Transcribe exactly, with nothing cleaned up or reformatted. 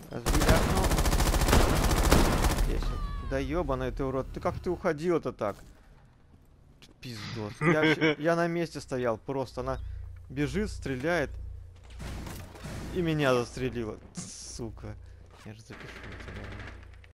Разбили окно. Здесь вот. Да ёбаный ты урод. Ты как ты уходил-то так? Пиздос. Я, вообще- я на месте стоял просто. Она бежит, стреляет. И меня застрелила. Сука. Я же запишу.